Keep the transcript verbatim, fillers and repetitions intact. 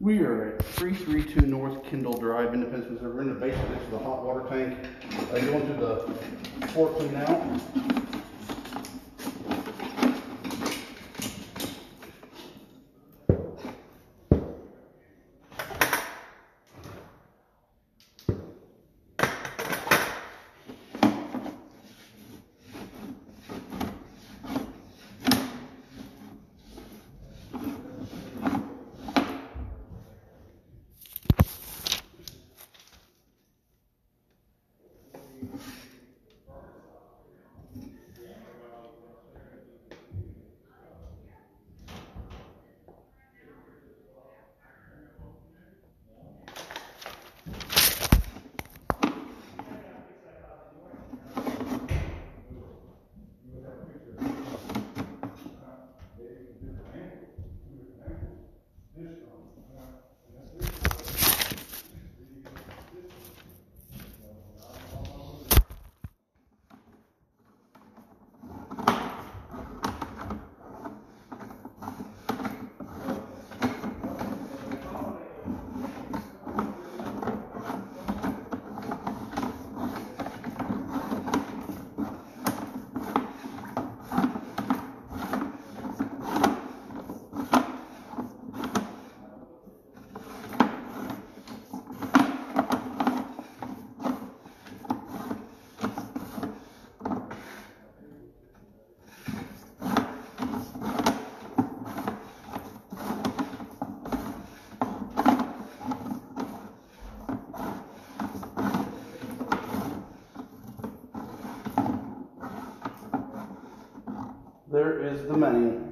We are at three three two North Kendall Drive, Independence, Missouri. We're in the basement next to the hot water tank. Uh, going to the floor clean out. There is the main.